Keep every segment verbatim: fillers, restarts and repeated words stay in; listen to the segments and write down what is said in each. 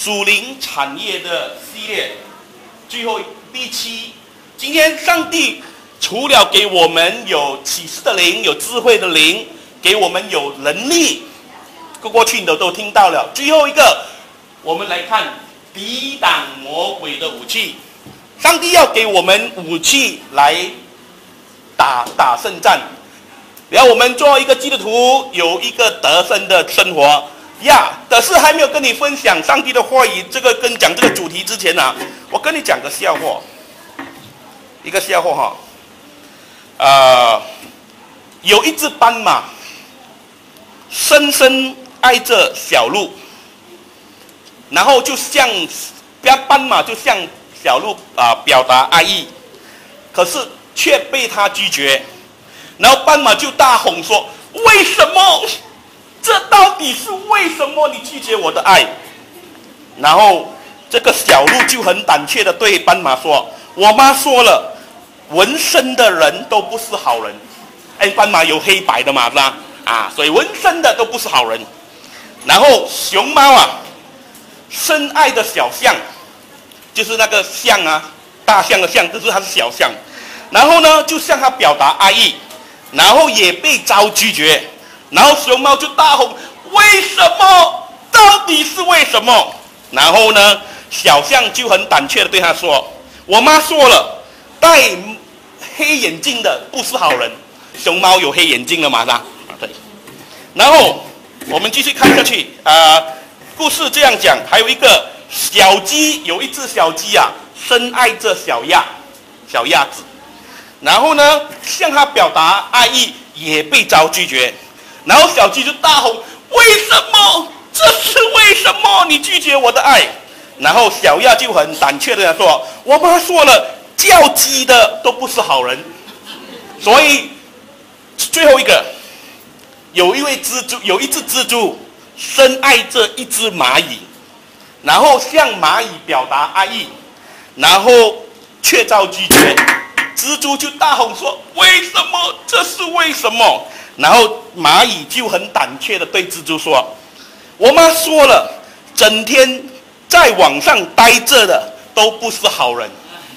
属灵产业的系列，最后第七。今天上帝除了给我们有启示的灵、有智慧的灵，给我们有能力，过去你都都听到了。最后一个，我们来看抵挡魔鬼的武器。上帝要给我们武器来打打胜战，然后我们做一个基督徒，有一个得胜的生活呀。但是还没有跟你分享上帝的话语，这个跟讲这个主题之前啊，我跟你讲个笑话，一个笑话哈。呃，有一只斑马，深深爱着小鹿，然后就向斑马就向小鹿啊、呃、表达爱意，可是却被他拒绝。然后斑马就大吼说：“为什么？这到底是为什么？你拒绝我的爱？”然后这个小鹿就很胆怯的对斑马说：“我妈说了，纹身的人都不是好人。”哎，斑马有黑白的嘛，是吧？啊，所以纹身的都不是好人。然后熊猫啊，深爱的小象，就是那个象啊，大象的象，就是它是小象。然后呢，就向他表达爱意，然后也被遭拒绝。然后熊猫就大吼：“为什么？到底是为什么？”然后呢，小象就很胆怯的对他说：“我妈说了，戴黑眼镜的不是好人。”熊猫有黑眼镜了嘛？是吧？啊，对。然后我们继续看下去啊、呃，故事这样讲，还有一个小鸡，有一只小鸡啊，深爱着小鸭，小鸭子。然后呢，向他表达爱意，也被遭拒绝。然后小鸡就大吼：“为什么？这是为什么？你拒绝我的爱？”然后小鸭就很胆怯的说：“我妈说了，叫鸡的都不是好人。”所以最后一个，有一位蜘蛛，有一只蜘蛛深爱着一只蚂蚁，然后向蚂蚁表达爱意，然后却遭拒绝。蜘蛛就大吼说：“为什么？这是为什么？”然后蚂蚁就很胆怯的对蜘蛛说：“我妈说了，整天在网上待着的都不是好人。”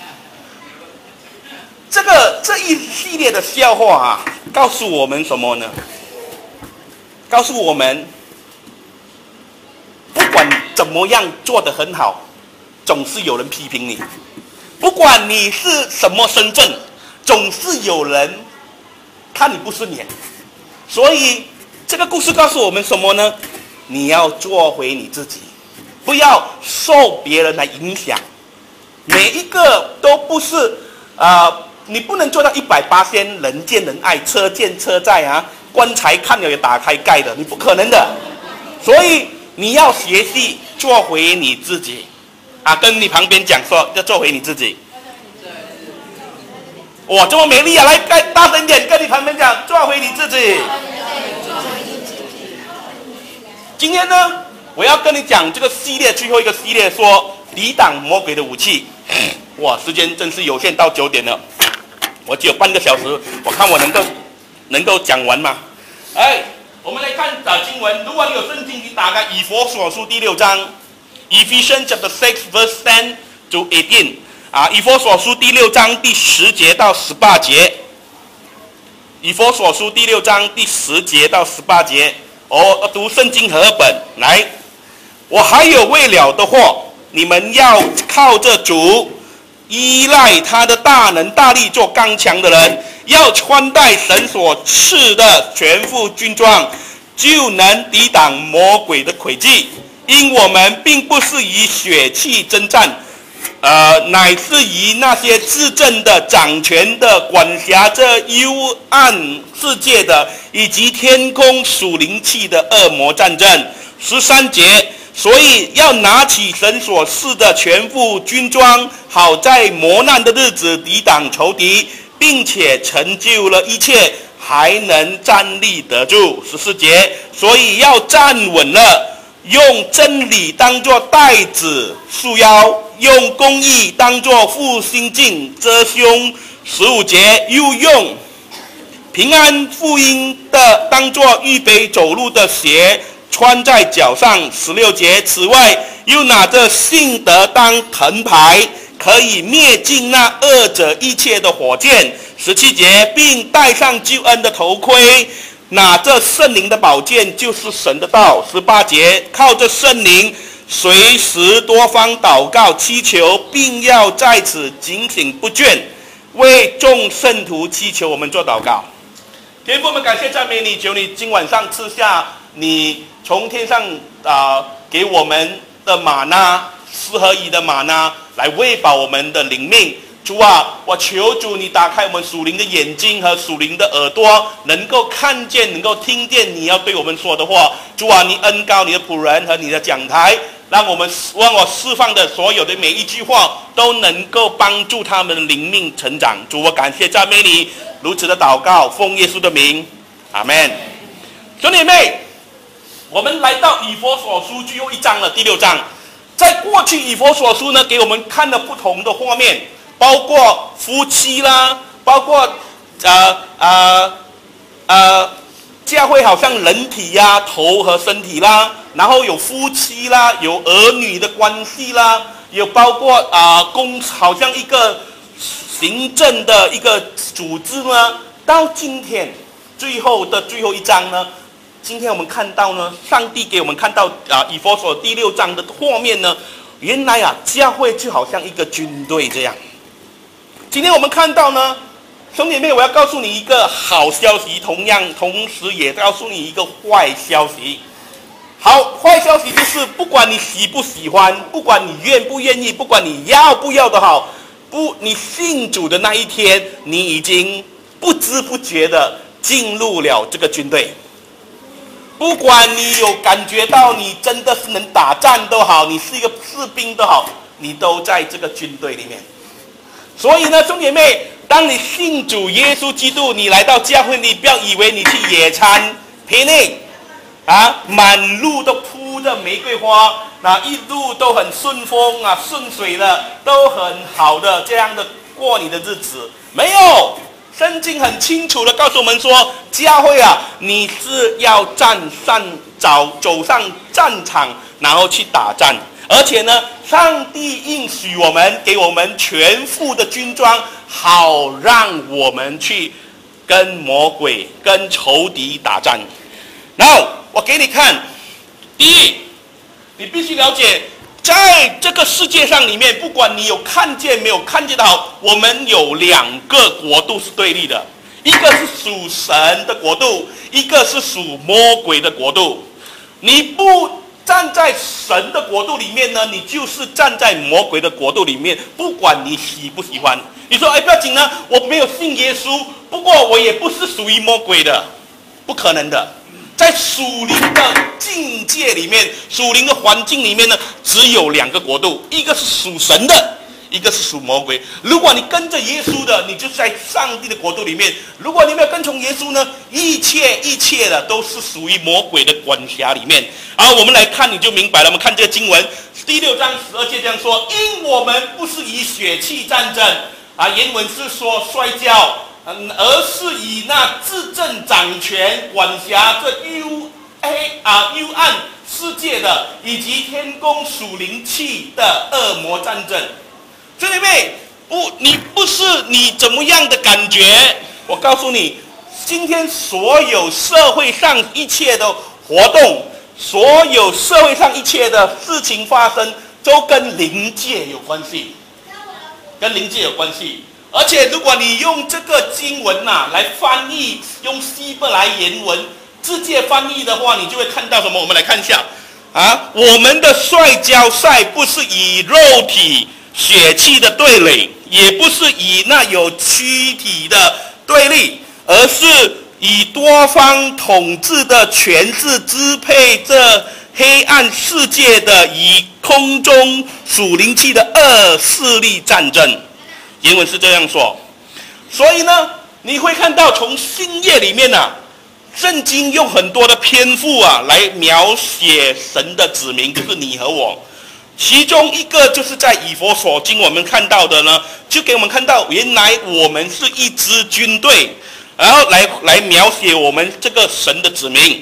这个这一系列的笑话啊，告诉我们什么呢？告诉我们，不管怎么样做得很好，总是有人批评你；不管你是什么身份，总是有人看你不顺眼。所以这个故事告诉我们什么呢？你要做回你自己，不要受别人来影响。每一个都不是啊、呃，你不能做到一百八千人见人爱，车见车载啊，棺材看了也打开盖的，你不可能的。所以你要学习做回你自己啊！跟你旁边讲说，要做回你自己。哇，这么美丽啊！来，盖大声点，跟你旁边讲，做回你自己。今天呢，我要跟你讲这个系列最后一个系列，说抵挡魔鬼的武器。哇，时间真是有限，到九点了，我只有半个小时，我看我能够能够讲完吗？哎，我们来看找经文。如果你有圣经，你打开以弗所书第六章 ，Ephesians chapter six verse ten to eighteen。啊，以弗所书第六章第十节到十八节，以弗所书第六章第十节到十八节，我读圣经和本来。我还有未了的话，你们要靠着主，依赖他的大能大力，做刚强的人，要穿戴神所赐的全副军装，就能抵挡魔鬼的诡计。因我们并不是以血气征战。呃，乃是以那些执政的、掌权的、管辖这幽暗世界的，以及天空属灵气的恶魔战争。十三节，所以要拿起神所赐的全副军装，好在磨难的日子抵挡仇敌，并且成就了一切，还能站立得住。十四节，所以要站稳了，用真理当作带子束腰，用公义当作护心镜遮胸。十五节，又用平安福音的当作预备走路的鞋穿在脚上。十六节，此外又拿着信德当藤牌，可以灭尽那恶者一切的火箭。十七节，并戴上救恩的头盔，拿着圣灵的宝剑，就是神的道。十八节，靠着圣灵随时多方祷告祈求，并要在此警醒不倦，为众圣徒祈求。我们做祷告。天父，我们感谢赞美你，求你今晚上赐下你从天上啊、呃、给我们的玛纳，四合一的玛纳，来喂饱我们的灵命。主啊，我求主你打开我们属灵的眼睛和属灵的耳朵，能够看见，能够听见你要对我们说的话。主啊，你恩膏你的仆人和你的讲台，让我们让我释放的所有的每一句话都能够帮助他们的灵命成长。主，我感谢赞美你，如此的祷告，奉耶稣的名，阿们。兄弟姐妹，我们来到以弗所书最后一章了，第六章。在过去以弗所书呢，给我们看了不同的画面，包括夫妻啦，包括呃呃呃，教会好像人体呀、啊，头和身体啦，然后有夫妻啦，有儿女的关系啦，有包括啊、呃、公，好像一个行政的一个组织呢。到今天最后的最后一章呢，今天我们看到呢，上帝给我们看到啊、呃、以弗所第六章的画面呢，原来啊教会就好像一个军队这样。今天我们看到呢，兄弟妹，我要告诉你一个好消息，同样同时也告诉你一个坏消息。好，坏消息就是不管你喜不喜欢，不管你愿不愿意，不管你要不要的好，不，你信主的那一天，你已经不知不觉的进入了这个军队。不管你有感觉到你真的是能打仗都好，你是一个士兵都好，你都在这个军队里面。所以呢，兄弟妹，当你信主耶稣基督，你来到教会，你不要以为你去野餐 picnic 啊，满路都铺着玫瑰花，那一路都很顺风啊，顺水的，都很好的这样的过你的日子。没有，圣经很清楚的告诉我们说，教会啊，你是要站上走走上战场，然后去打仗。而且呢，上帝应许我们，给我们全副的军装，好让我们去跟魔鬼、跟仇敌打仗。然后我给你看，第一，你必须了解，在这个世界上里面，不管你有看见没有看见到，我们有两个国度是对立的，一个是属神的国度，一个是属魔鬼的国度。你不站在神的国度里面呢，你就是站在魔鬼的国度里面，不管你喜不喜欢。你说，哎，不要紧呢，我没有信耶稣，不过我也不是属于魔鬼的，不可能的。在属灵的境界里面，属灵的环境里面呢，只有两个国度，一个是属神的，一个是属魔鬼。如果你跟着耶稣的，你就在上帝的国度里面；如果你没有跟从耶稣呢，一切一切的都是属于魔鬼的管辖里面。好，我们来看你就明白了。我们看这个经文，第六章十二节这样说：因我们不是以血气战争啊，原文是说摔跤。嗯，而是以那自政掌权、管辖这幽黑啊幽暗世界的，以及天宫属灵气的恶魔战争。兄弟妹，不，你不是你怎么样的感觉？我告诉你，今天所有社会上一切的活动，所有社会上一切的事情发生，都跟灵界有关系，跟灵界有关系。而且，如果你用这个经文呐、啊、来翻译，用希伯来原文直接翻译的话，你就会看到什么？我们来看一下啊，我们的摔跤赛不是以肉体血气的对垒，也不是以那有躯体的对立，而是以多方统治的权势支配这黑暗世界的，以空中属灵气的恶势力战争。原文是这样说，所以呢，你会看到从新约里面啊，圣经用很多的篇幅啊来描写神的子民，就是你和我。其中一个就是在以弗所经我们看到的呢，就给我们看到原来我们是一支军队，然后来来描写我们这个神的子民。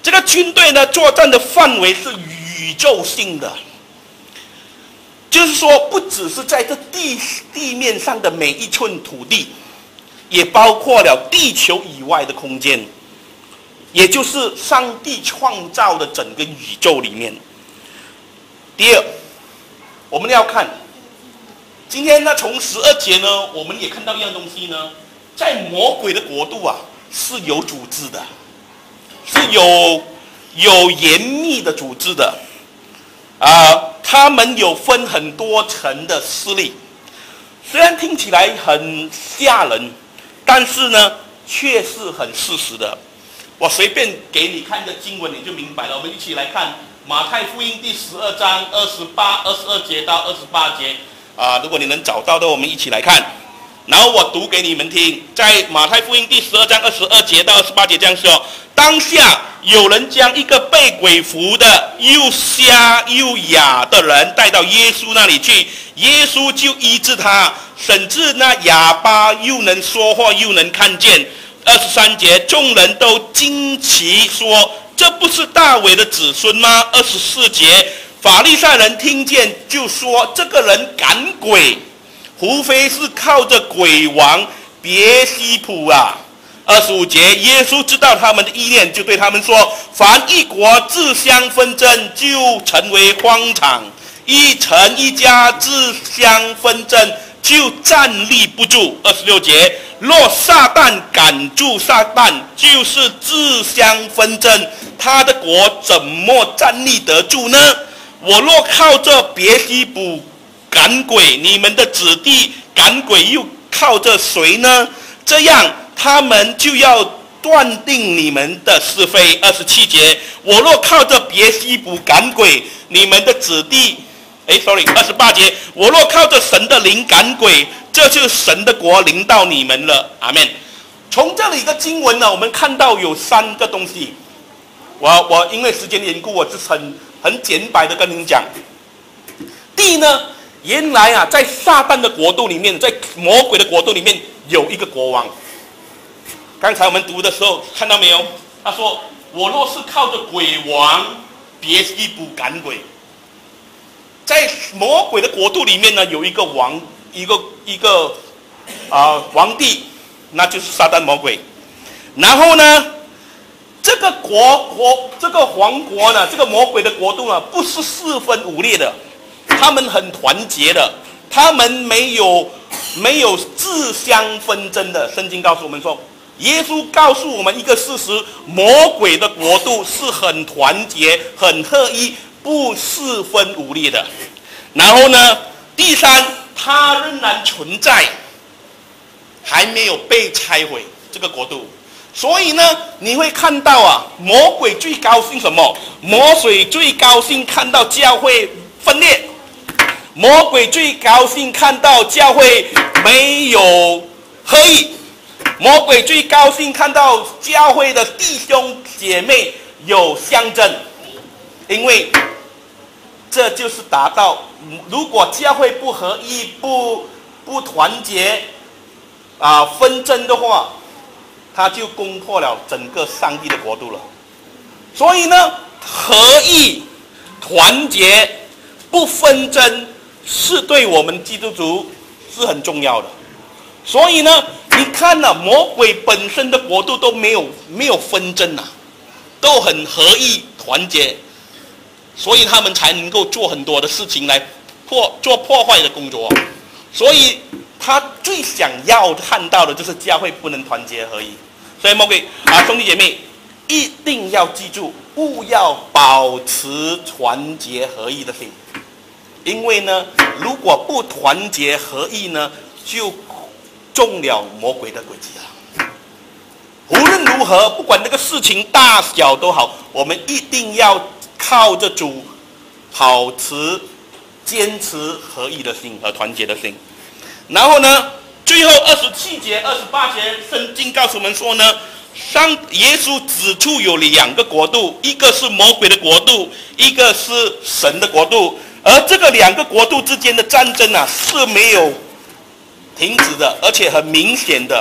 这个军队呢，作战的范围是宇宙性的，就是说，不只是在这地地面上的每一寸土地，也包括了地球以外的空间，也就是上帝创造的整个宇宙里面。第二，我们要看今天呢，从十二节呢，我们也看到一样东西呢，在魔鬼的国度啊，是有组织的，是有有严密的组织的，啊、呃，他们有分很多层的势力，虽然听起来很吓人，但是呢，却是很事实的。我随便给你看一个经文，你就明白了。我们一起来看马太福音第十二章二十八、二十二节到二十八节。啊，如果你能找到的，我们一起来看。然后我读给你们听，在马太福音第十二章二十二节到二十八节这样说：当下有人将一个被鬼附的又瞎又哑的人带到耶稣那里去，耶稣就医治他，甚至那哑巴又能说话又能看见。二十三节，众人都惊奇说：这不是大卫的子孙吗？二十四节，法利赛人听见就说：这个人赶鬼，无非是靠着鬼王别西卜啊。二十五节，耶稣知道他们的意念，就对他们说：凡一国自相纷争，就成为荒场；一城一家自相纷争，就站立不住。二十六节，若撒旦赶住撒旦，就是自相纷争，他的国怎么站立得住呢？我若靠着别西卜赶鬼，你们的子弟赶鬼又靠着谁呢？这样他们就要断定你们的是非。二十七节，我若靠着别西卜赶鬼，你们的子弟哎 ，sorry， 二十八节，我若靠着神的灵赶鬼，这就是神的国临到你们了。阿们。从这里的经文呢，我们看到有三个东西。我我因为时间缘故，我是很很简白的跟您讲。第一呢，原来啊，在撒旦的国度里面，在魔鬼的国度里面有一个国王。刚才我们读的时候看到没有？他说：“我若是靠着鬼王别西卜赶鬼。”在魔鬼的国度里面呢，有一个王，一个一个啊、呃、皇帝，那就是撒旦魔鬼。然后呢，这个国国这个王国呢，这个魔鬼的国度呢，不是四分五裂的，他们很团结的，他们没有没有自相纷争的。圣经告诉我们说，耶稣告诉我们一个事实：魔鬼的国度是很团结、很合一。不四分五裂的。然后呢，第三，它仍然存在，还没有被拆毁这个国度。所以呢，你会看到啊，魔鬼最高兴什么？魔鬼最高兴看到教会分裂，魔鬼最高兴看到教会没有合一，魔鬼最高兴看到教会的弟兄姐妹有相争，因为这就是达到，如果教会不合一、不不团结，啊，纷争的话，他就攻破了整个上帝的国度了。所以呢，合一、团结、不纷争，是对我们基督徒是很重要的。所以呢，你看了、啊、魔鬼本身的国度都没有没有纷争啊，都很合一、团结。所以他们才能够做很多的事情来破做破坏的工作，所以他最想要看到的就是教会不能团结合一。所以魔鬼啊，兄弟姐妹一定要记住，务要保持团结合一的心，因为呢，如果不团结合一呢，就中了魔鬼的诡计了。无论如何，不管那个事情大小都好，我们一定要靠着主，保持、坚持合一的心和团结的心。然后呢，最后二十七节、二十八节，圣经告诉我们说呢，上耶稣指出有两个国度，一个是魔鬼的国度，一个是神的国度。而这个两个国度之间的战争啊，是没有停止的，而且很明显的。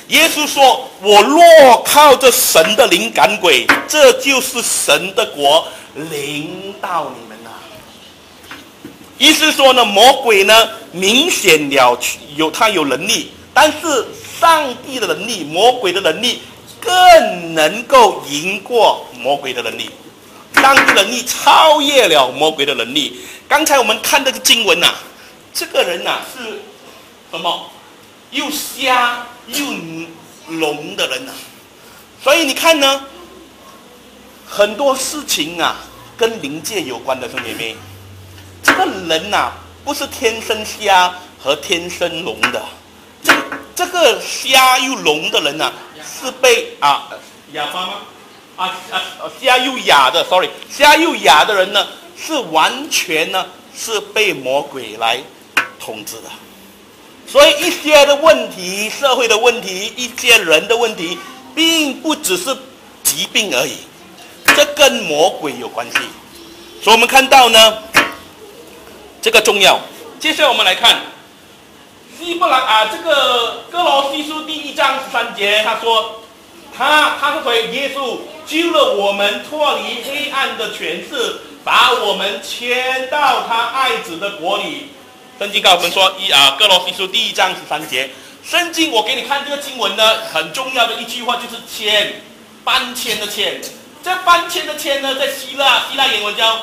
耶稣说：“我若靠着神的灵赶鬼，这就是神的国临到你们了。”意思说呢，魔鬼呢明显了有他有能力，但是上帝的能力，魔鬼的能力更能够赢过魔鬼的能力。上帝的能力超越了魔鬼的能力。刚才我们看这个经文呐、啊，这个人呐、啊、是什么？又瞎又聋的人呐、啊。所以你看呢，很多事情啊跟灵界有关的，兄弟妹。这个人呐、啊，不是天生瞎和天生聋的。这这个瞎又聋的人呐、啊，是被啊哑巴吗？啊啊瞎又哑的 ，sorry， 瞎又哑的人呢，是完全呢是被魔鬼来统治的。所以一些的问题，社会的问题，一些人的问题，并不只是疾病而已，这跟魔鬼有关系。所以我们看到呢，这个重要。接下来我们来看希伯来啊，这个哥罗西书第一章十三节，他说他他是谁？耶稣救了我们脱离黑暗的权势，把我们迁到他爱子的国里。圣经告诉我们说，一啊，哥罗西书第一章十三节。圣经我给你看这个经文呢，很重要的一句话就是迁，搬迁的迁。这搬迁的迁呢，在希腊希腊原文叫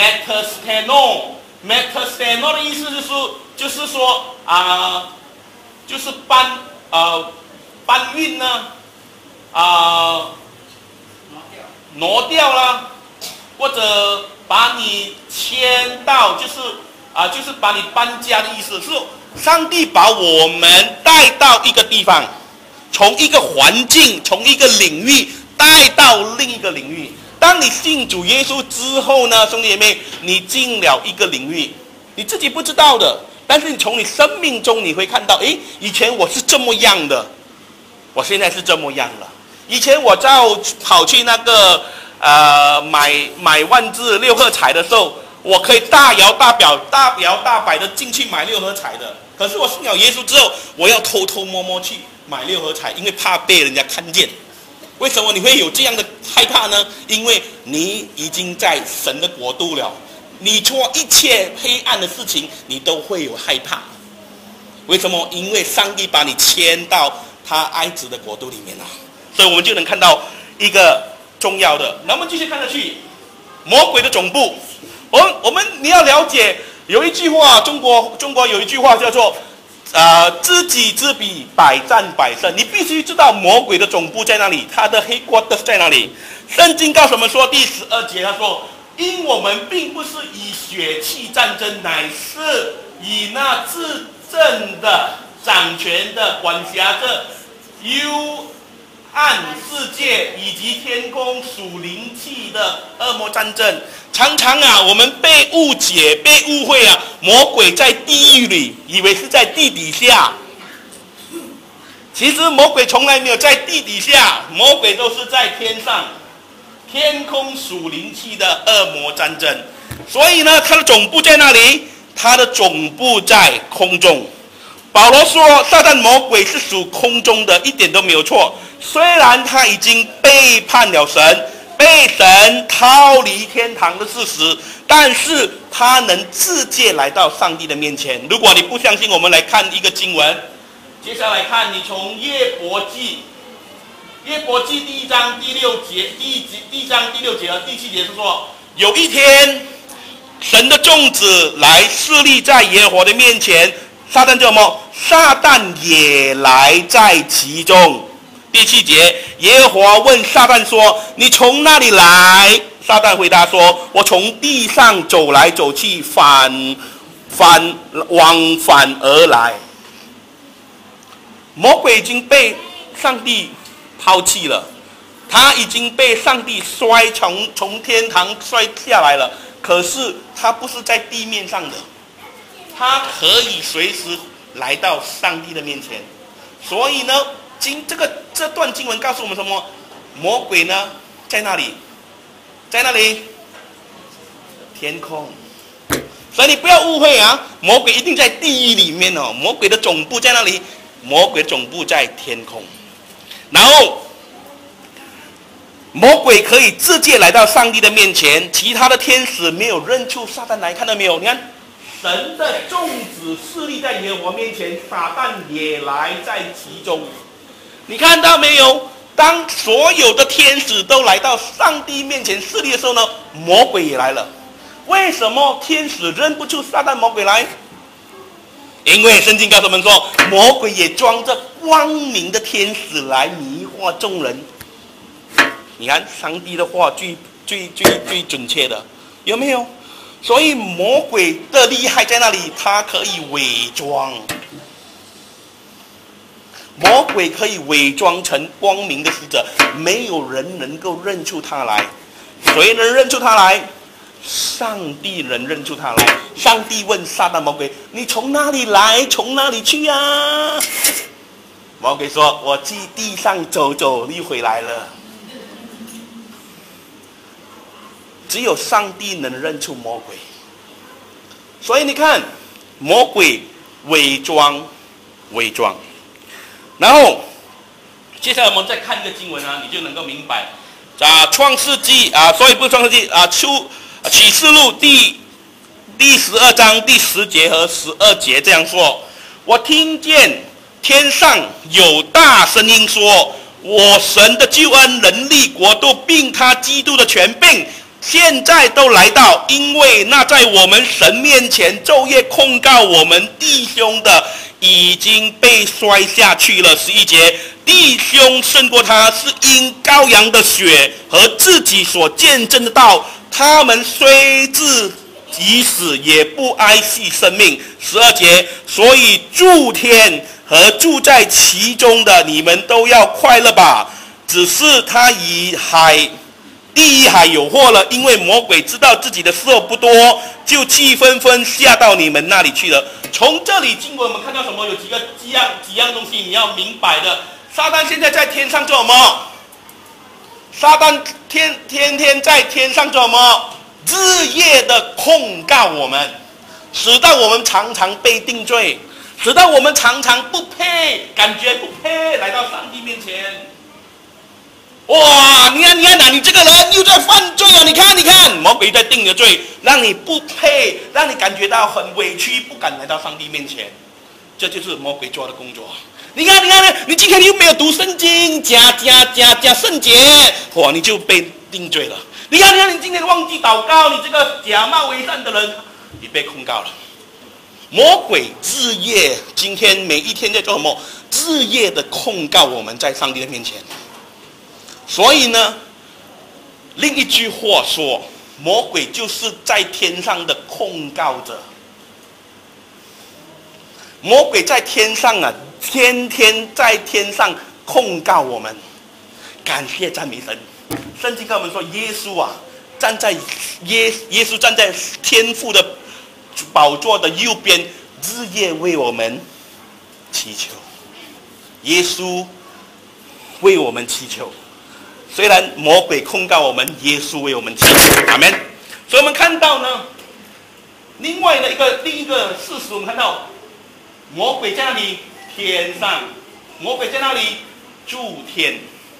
metasteno。metasteno 的意思就是就是说啊、呃，就是搬呃搬运呢啊、呃、挪掉啦，或者把你迁到，就是啊、呃、就是把你搬家的意思。是上帝把我们带到一个地方，从一个环境，从一个领域带到另一个领域。当你信主耶稣之后呢，兄弟姐妹，你进了一个领域，你自己不知道的，但是你从你生命中你会看到，诶，以前我是这么样的，我现在是这么样了。以前我在跑去那个呃买买万字六合彩的时候，我可以大摇大摆、大摇大摆的进去买六合彩的。可是我信了耶稣之后，我要偷偷摸摸去买六合彩，因为怕被人家看见。为什么你会有这样的害怕呢？因为你已经在神的国度了，你做一切黑暗的事情，你都会有害怕。为什么？因为上帝把你迁到他爱子的国度里面了，所以我们就能看到一个重要的。那我们继续看下去，魔鬼的总部。我们我们你要了解，有一句话，中国中国有一句话叫做。呃，知己知彼，百战百胜。你必须知道魔鬼的总部在哪里，他的黑锅的在哪里。圣经告诉我们说，第十二节他说：“因我们并不是以血气战争，乃是以那至正的、掌权的、管辖着幽暗世界以及天空属灵气的恶魔战争。”常常啊，我们被误解、被误会啊，魔鬼在地狱里，以为是在地底下。其实魔鬼从来没有在地底下，魔鬼都是在天上。天空属灵气的恶魔战争，所以呢，它的总部在那里？它的总部在空中。保罗说，撒旦魔鬼是属空中的，一点都没有错。虽然他已经背叛了神。被神逃离天堂的事实，但是他能直接来到上帝的面前。如果你不相信，我们来看一个经文。接下来看，你从约伯记，约伯记第一章第六节，第一节第一章第六节和第七节是说，有一天，神的众子来侍立在耶和华的面前，撒旦叫什么？撒旦也来在其中。第七节，耶和华问撒旦说：“你从哪里来？”撒旦回答说：“我从地上走来走去，反反往返而来。”魔鬼已经被上帝抛弃了，他已经被上帝摔从从天堂摔下来了。可是他不是在地面上的，他可以随时来到上帝的面前。所以呢，经这个这段经文告诉我们什么？魔鬼呢，在那里，在那里，天空。所以你不要误会啊，魔鬼一定在地狱里面哦。魔鬼的总部在那里，魔鬼的总部在天空。 然后魔鬼可以直接来到上帝的面前，其他的天使没有认出撒旦来，看到没有？你看，神的众子势力在耶和华面前，撒旦也来在其中。你看到没有？当所有的天使都来到上帝面前势力的时候呢，魔鬼也来了。为什么天使认不出撒旦魔鬼来？因为圣经告诉我们说，魔鬼也装着光明的天使来迷惑众人。你看，上帝的话最最最最准确的，有没有？所以魔鬼的厉害在那里，他可以伪装。魔鬼可以伪装成光明的使者，没有人能够认出他来。谁能认出他来？上帝能认出他来。上帝问撒旦魔鬼：“你从哪里来？从哪里去啊？”魔鬼说：“我去地上走走，又回来了。”只有上帝能认出魔鬼。所以你看，魔鬼伪装，伪装。然后，接下来我们再看一个经文啊，你就能够明白。啊，创世纪啊，所以不是创世纪啊，出启示录第第十二章第十节和十二节这样说：我听见天上有大声音说，我神的救恩、能力、国度，并他基督的权柄，现在都来到，因为那在我们神面前昼夜控告我们弟兄的，已经被摔下去了。十一节，弟兄胜过他，是因羔羊的血和自己所见证的道，他们虽至已死，也不爱惜生命。十二节，所以诸天和住在其中的，你们都要快乐吧。只是他以海地一海有祸了，因为魔鬼知道自己的时候不多，就气纷纷下到你们那里去了。从这里经过我们看到什么？有几个几样几样东西你要明白的。撒旦现在在天上做什么？撒旦天天天在天上做什么？日夜的控告我们，使到我们常常被定罪，使到我们常常不配，感觉不配来到上帝面前。哇！你看，你看呐，你这个人又在犯罪啊！你看，你看，魔鬼在定你的罪，让你不配，让你感觉到很委屈，不敢来到上帝面前。这就是魔鬼做的工作。你看，你看，你今天又没有读圣经，假假假假圣洁，哇，你就被定罪了。你看，你看，你今天忘记祷告，你这个假冒为善的人，你被控告了。魔鬼日夜，今天每一天在做什么？日夜的控告我们在上帝的面前。所以呢，另一句话说，魔鬼就是在天上的控告者。魔鬼在天上啊，天天在天上控告我们。感谢赞美神！圣经跟我们说，耶稣啊，站在耶耶稣站在天父的宝座的右边，日夜为我们祈求。耶稣为我们祈求。虽然魔鬼控告我们，耶稣为我们祈求，阿们。所以我们看到呢，另外的一个另一个事实，我们看到魔鬼在那里天上，魔鬼在那里诸天。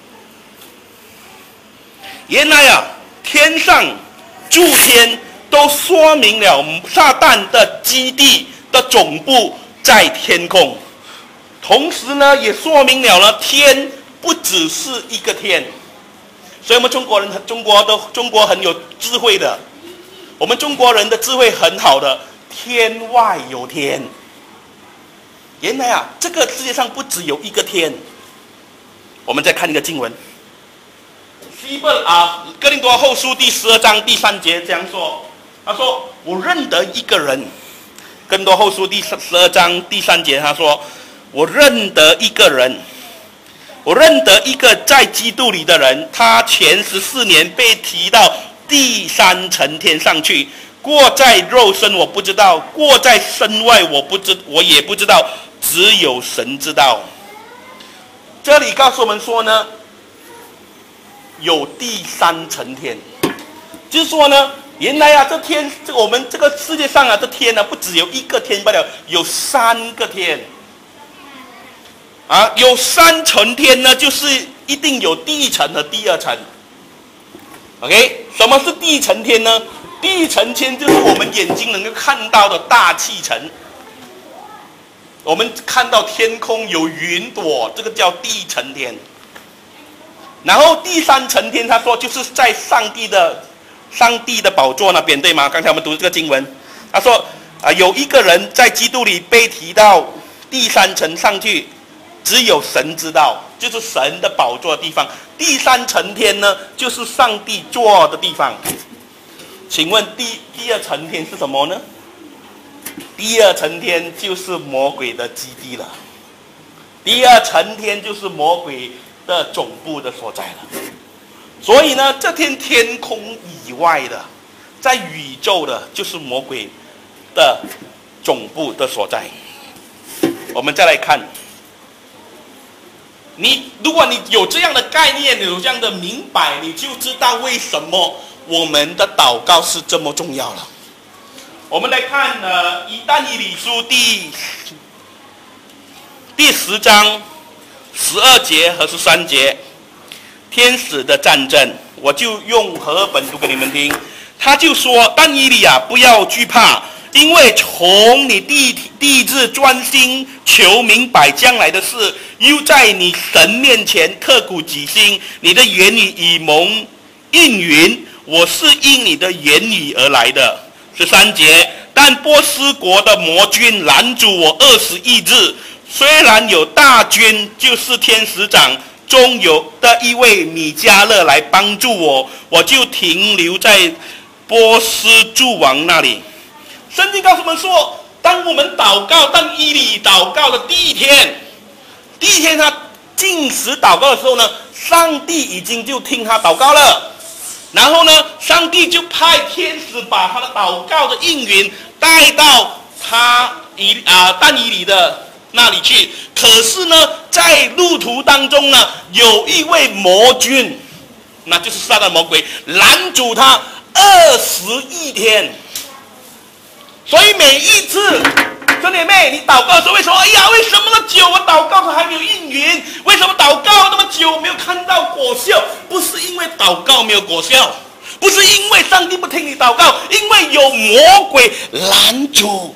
原来啊，天上诸天都说明了撒旦的基地的总部在天空，同时呢，也说明了呢，天不只是一个天。所以我们中国人，中国的中国很有智慧的，我们中国人的智慧很好的，天外有天。原来啊，这个世界上不只有一个天。我们再看一个经文，希伯啊，哥林多后书第十二章第三节这样说，他说：“我认得一个人。”哥林多后书第十二章第三节他说：“我认得一个人。”我认得一个在基督里的人，他前十四年被提到第三层天上去，过在肉身我不知道，过在身外我不知，我也不知道，只有神知道。这里告诉我们说呢，有第三层天，就是说呢，原来啊，这天，这我们这个世界上啊，这天呢、啊，不只有一个天罢了，有三个天。 啊，有三层天呢，就是一定有第一层和第二层。OK， 什么是第一层天呢？第一层天就是我们眼睛能够看到的大气层。我们看到天空有云朵，这个叫第一层天。然后第三层天，他说就是在上帝的上帝的宝座那边，对吗？刚才我们读这个经文，他说啊，有一个人在基督里被提到第三层上去，只有神知道，就是神的宝座的地方。第三层天呢，就是上帝坐的地方。请问第第二层天是什么呢？第二层天就是魔鬼的基地了。第二层天就是魔鬼的总部的所在了。所以呢，这天天空以外的，在宇宙的，就是魔鬼的总部的所在。我们再来看，你如果你有这样的概念，有这样的明白，你就知道为什么我们的祷告是这么重要了。我们来看呃，以但以理书第第十章十二节和十三节，天使的战争，我就用和合本读给你们听。他就说：“但以理啊，不要惧怕，因为从你第第一次专心求明白将来的事，又在你神面前刻苦己心，你的言语以蒙应允。我是因你的言语而来的。”十三节，但波斯国的魔军拦阻我二十亿日，虽然有大军，就是天使长中有的一位米迦勒来帮助我，我就停留在波斯诸王那里。圣经告诉我们说，当我们祷告，当以理祷告的第一天，第一天他禁食祷告的时候呢，上帝已经就听他祷告了。然后呢，上帝就派天使把他的祷告的应允带到他以啊但以理的那里去。可是呢，在路途当中呢，有一位魔君，那就是撒旦魔鬼，拦阻他二十一天。所以每一次兄弟妹，你祷告的时候，为什么？哎呀，为什么那么久我祷告还没有应允？为什么祷告那么久没有看到果效？不是因为祷告没有果效，不是因为上帝不听你祷告，因为有魔鬼拦阻。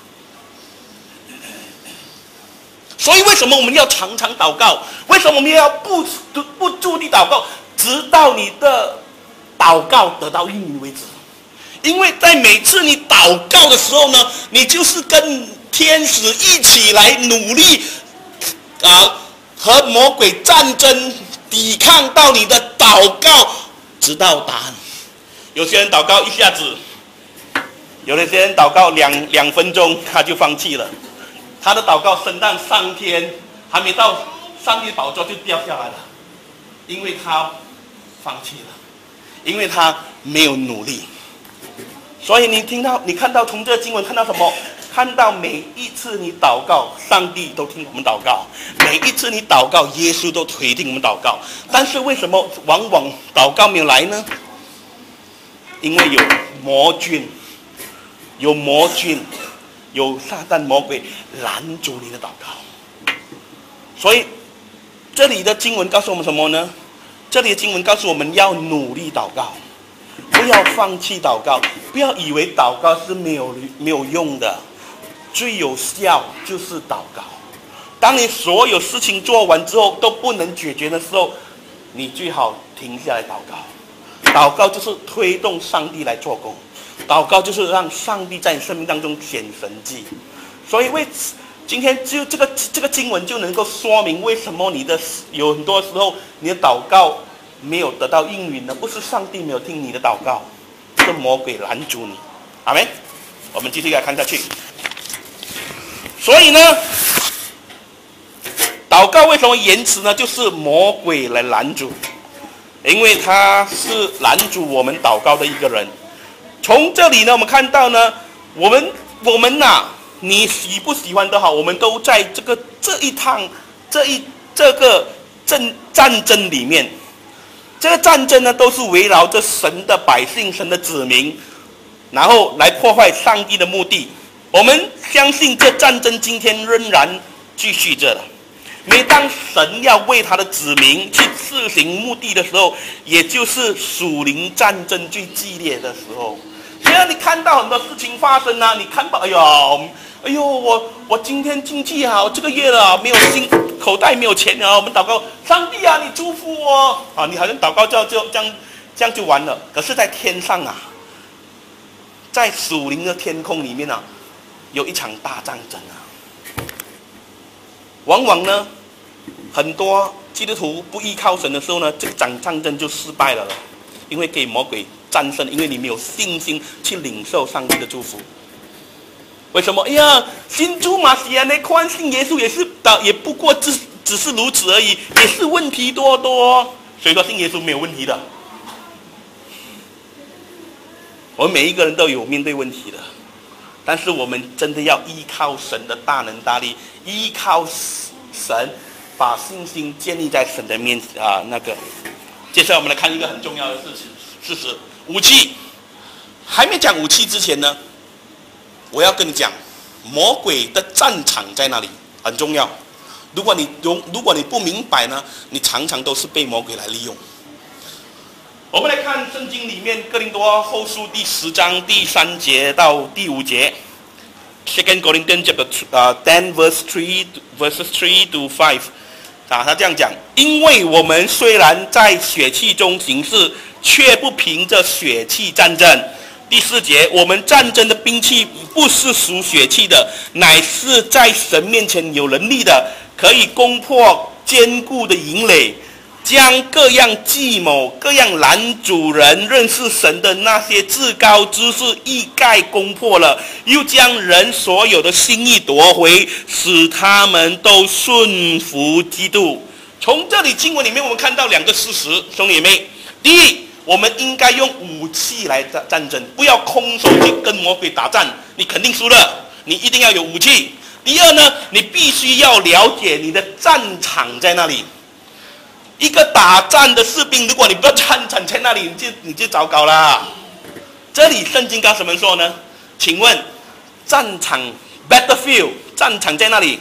所以为什么我们要常常祷告？为什么我们要不不住地祷告，直到你的祷告得到应允为止？因为在每次你祷告的时候呢，你就是跟天使一起来努力啊，和魔鬼战争，抵抗到你的祷告直到答案。有些人祷告一下子，有的些人祷告两两分钟他就放弃了，他的祷告升到上天，还没到上帝宝座就掉下来了，因为他放弃了，因为他没有努力。所以你听到，你看到从这个经文看到什么？看到每一次你祷告，上帝都听我们祷告；每一次你祷告，耶稣都回听我们祷告。但是为什么往往祷告没有来呢？因为有魔君，有魔君，有撒旦魔鬼拦阻你的祷告。所以这里的经文告诉我们什么呢？这里的经文告诉我们要努力祷告。不要放弃祷告，不要以为祷告是没有没有用的，最有效就是祷告。当你所有事情做完之后都不能解决的时候，你最好停下来祷告。祷告就是推动上帝来做工，祷告就是让上帝在你生命当中显神迹。所以为今天就这个这个经文就能够说明为什么你的有很多时候你的祷告没有得到应允呢？不是上帝没有听你的祷告，是魔鬼拦阻你。阿们。我们继续来看下去。所以呢，祷告为什么延迟呢？就是魔鬼来拦阻，因为他是拦阻我们祷告的一个人。从这里呢，我们看到呢，我们我们呐、啊，你喜不喜欢都好，我们都在这个这一趟这一这个战战争里面。这个战争呢，都是围绕着神的百姓、神的子民，然后来破坏上帝的目的。我们相信这战争今天仍然继续着的。 每当神要为他的子民去施行目的的时候，也就是属灵战争最激烈的时候。虽然你看到很多事情发生啊，你看到，哎呦，哎呦，我我今天经济好，这个月了没有薪，口袋没有钱啊，我们祷告，上帝啊，你祝福我啊，你好像祷告就就这样这样就完了。可是，在天上啊，在属灵的天空里面啊，有一场大战争啊。往往呢，很多基督徒不依靠神的时候呢，这场战争就失败了了，因为给魔鬼战胜，因为你没有信心去领受上帝的祝福。为什么？哎呀，信主马西亚那宽信耶稣也是的，也不过只只是如此而已，也是问题多多。所以说信耶稣没有问题的。我们每一个人都有面对问题的，但是我们真的要依靠神的大能大力，依靠神，把信心建立在神的面啊那个。接下来我们来看一个很重要的事情，事实武器。还没讲武器之前呢，我要跟你讲，魔鬼的战场在哪里很重要。如果你如果你不明白呢，你常常都是被魔鬼来利用。我们来看圣经里面哥林多后书第十章第三节到第五节。Second Corinthians chapter uh, ten verse three verses three to five。啊，他这样讲，因为我们虽然在血气中行事，却不凭着血气战争。第四节，我们战争的兵器不是属血气的，乃是在神面前有能力的，可以攻破坚固的营垒，将各样计谋、各样拦阻人认识神的那些至高之事一概攻破了，又将人所有的心意夺回，使他们都顺服基督。从这里经文里面，我们看到两个事实，兄弟姐妹。第一，我们应该用武器来战争，不要空手去跟魔鬼打战，你肯定输了。你一定要有武器。第二呢，你必须要了解你的战场在哪里。一个打战的士兵，如果你不知道战场在哪里，你就你就糟糕了。这里圣经告诉我们说呢，请问战场 battlefield 战场在哪里？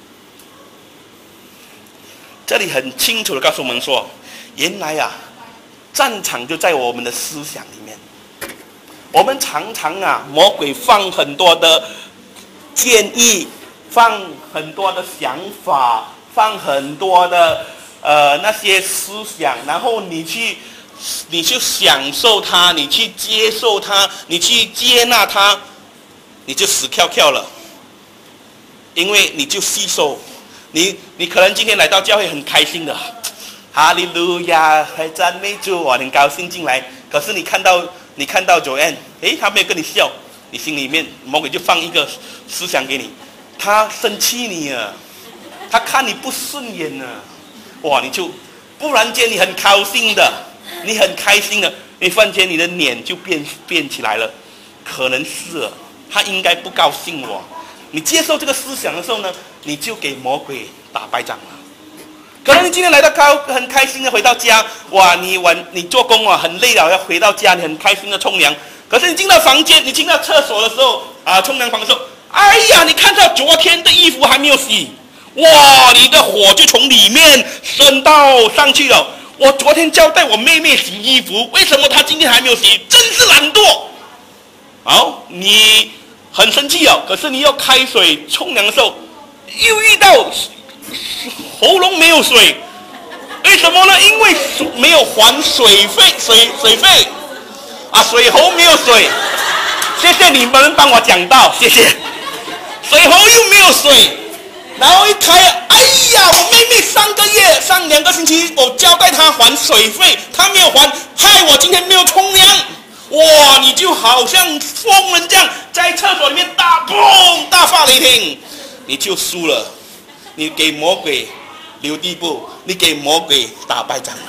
这里很清楚的告诉我们说，原来啊，战场就在我们的思想里面。我们常常啊，魔鬼放很多的建议，放很多的想法，放很多的呃那些思想，然后你去你去享受它，你去接受它，你去接纳它，你就死翘翘了，因为你就吸收。你你可能今天来到教会很开心的，哈利路亚，还赞美主，我很高兴进来。可是你看到你看到 Joanne， 诶，他没有跟你笑，你心里面魔鬼就放一个思想给你，他生气你啊，他看你不顺眼啊，哇，你就忽然间你很高兴的，你很开心的，你忽然间你的脸就变变起来了，可能是他应该不高兴我。你接受这个思想的时候呢，你就给魔鬼打败仗了。可能你今天来到高很开心的回到家，哇，你晚你做工啊很累了，要回到家，你很开心的冲凉。可是你进到房间，你进到厕所的时候啊，冲凉房的时候，哎呀，你看到昨天的衣服还没有洗，哇，你的火就从里面升到上去了。我昨天交代我妹妹洗衣服，为什么她今天还没有洗？真是懒惰。好，你很生气哦，可是你要开水冲凉的时候，又遇到喉咙没有水，为什么呢？因为没有还水费，水水费啊，水喉没有水。谢谢你们帮我讲到，谢谢。水喉又没有水，然后一开，哎呀，我妹妹上个月上两个星期，我交代她还水费，她没有还，害我今天没有冲凉。哇，你就好像疯人这样，在厕所里面大砰大发雷霆，你就输了，你给魔鬼留地步，你给魔鬼打败仗了。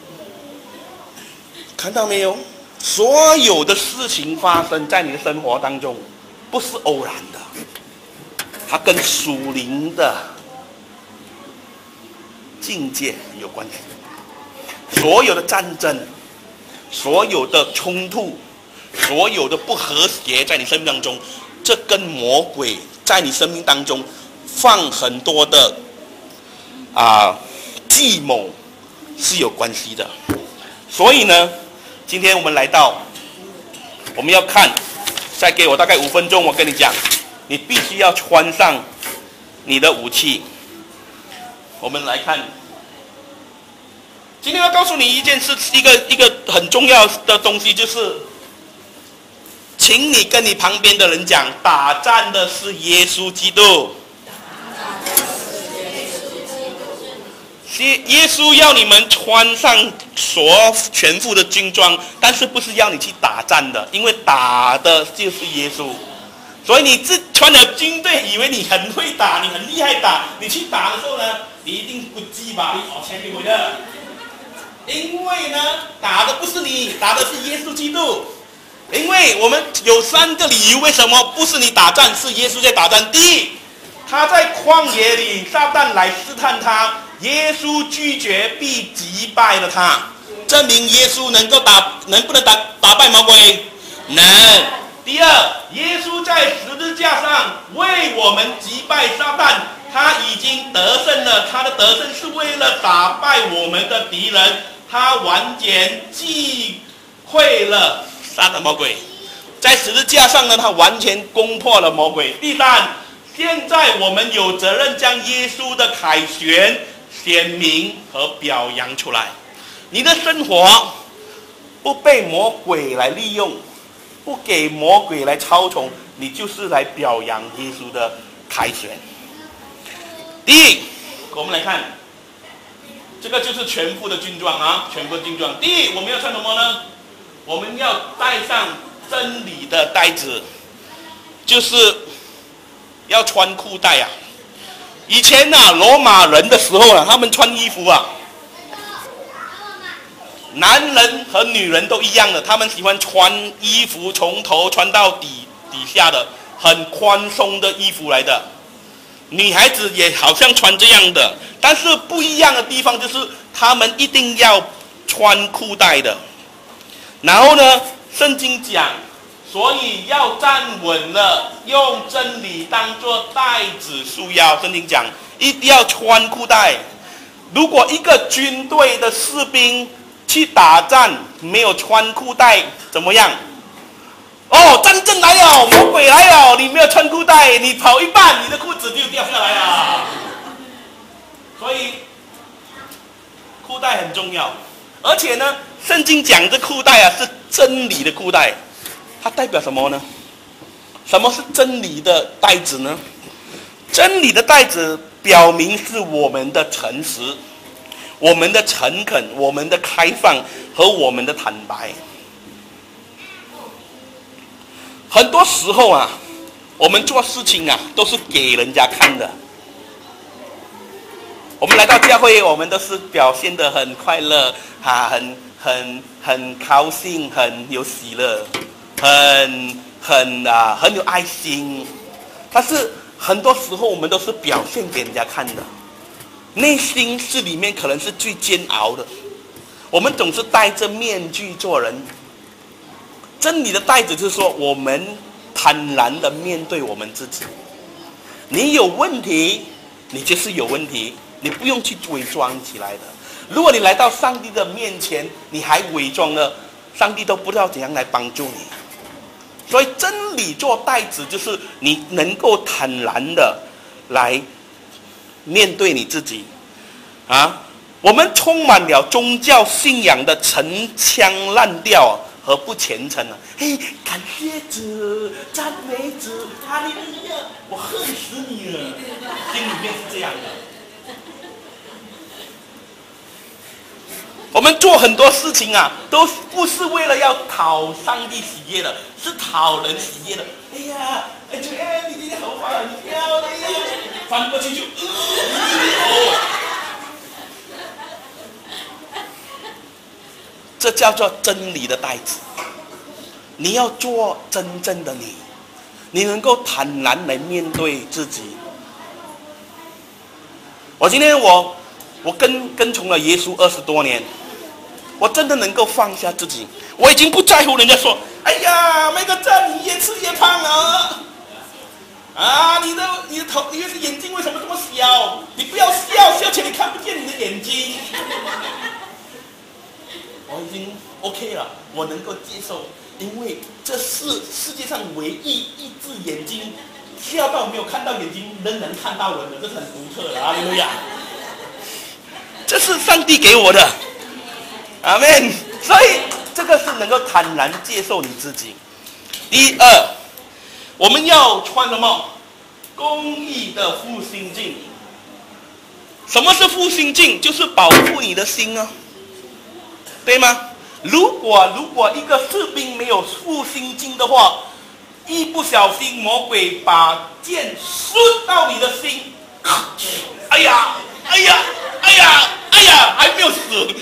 看到没有？所有的事情发生在你的生活当中，不是偶然的，它跟属灵的境界有关系。所有的战争，所有的冲突，所有的不和谐，在你生命当中，这跟魔鬼在你生命当中放很多的啊计谋是有关系的。所以呢，今天我们来到，我们要看，再给我大概五分钟，我跟你讲，你必须要穿上你的武器。我们来看，今天要告诉你一件事，一个一个很重要的东西，就是请你跟你旁边的人讲，打仗的是耶稣基督。耶稣要你们穿上所全副的军装，但是不是要你去打仗的，因为打的就是耶稣。所以你自穿了军队，以为你很会打，你很厉害打，你去打的时候呢，你一定不记吧？你哦，前面回的，因为呢，打的不是你，打的是耶稣基督。因为我们有三个理由，为什么不是你打仗，是耶稣在打仗？第一，他在旷野里，撒旦来试探他。耶稣拒绝必击败了他，证明耶稣能够打，能不能打打败魔鬼？能。第二，耶稣在十字架上为我们击败撒旦，他已经得胜了。他的得胜是为了打败我们的敌人，他完全击溃了撒旦魔鬼。在十字架上呢，他完全攻破了魔鬼。第三，现在我们有责任将耶稣的凯旋显明和表扬出来。你的生活不被魔鬼来利用，不给魔鬼来操纵，你就是来表扬耶稣的凯旋。第一，我们来看，这个就是全副的军装啊，全副军装。第一，我们要穿什么呢？我们要带上真理的带子，就是要穿裤带啊。以前啊，罗马人的时候啊，他们穿衣服啊，男人和女人都一样的，他们喜欢穿衣服从头穿到底底下的，很宽松的衣服来的。女孩子也好像穿这样的，但是不一样的地方就是，他们一定要穿裤带的。然后呢，圣经讲，所以要站稳了，用真理当作带子束腰。圣经讲，一定要穿裤带。如果一个军队的士兵去打仗没有穿裤带，怎么样？哦，战争来了，魔鬼来了，你没有穿裤带，你跑一半，你的裤子就掉下来了。所以裤带很重要，而且呢，圣经讲这裤带啊是真理的裤带。它代表什么呢？什么是真理的带子呢？真理的带子表明是我们的诚实，我们的诚恳，我们的开放和我们的坦白。很多时候啊，我们做事情啊都是给人家看的。我们来到教会，我们都是表现得很快乐啊，很很很高兴，很有喜乐。很很啊很有爱心，但是很多时候我们都是表现给人家看的，内心是里面可能是最煎熬的。我们总是戴着面具做人。真理的带子就是说，我们坦然的面对我们自己。你有问题，你就是有问题，你不用去伪装起来的。如果你来到上帝的面前，你还伪装了，上帝都不知道怎样来帮助你。所以真理做带子，就是你能够坦然的来面对你自己啊。我们充满了宗教信仰的陈腔滥调和不虔诚啊！嘿，感谢主，赞美主，哈利路亚！我恨死你了，心里面是这样的。我们做很多事情啊，都不是为了要讨上帝喜悦的，是讨人喜悦的。哎呀，哎，就哎，你今天头发很漂亮，翻过去就，呃，哦，这叫做真理的带子。你要做真正的你，你能够坦然来面对自己。我今天我我跟跟从了耶稣二十多年。我真的能够放下自己，我已经不在乎人家说：“哎呀，那个赞你越吃越胖了。” 啊，你的你的头，你的眼睛为什么这么小？你不要笑，笑起来你看不见你的眼睛。我已经 OK 了，我能够接受，因为这是世界上唯一一只眼睛笑到没有看到眼睛，仍然看到人的，这是很独特的啊！利路亚，这是上帝给我的，阿们。所以这个是能够坦然接受你自己。第二，我们要穿什么？公义的复兴镜。什么是复兴镜？就是保护你的心啊，对吗？如果如果一个士兵没有复兴镜的话，一不小心魔鬼把剑射到你的心，哎呀哎呀哎呀哎呀，还没有死。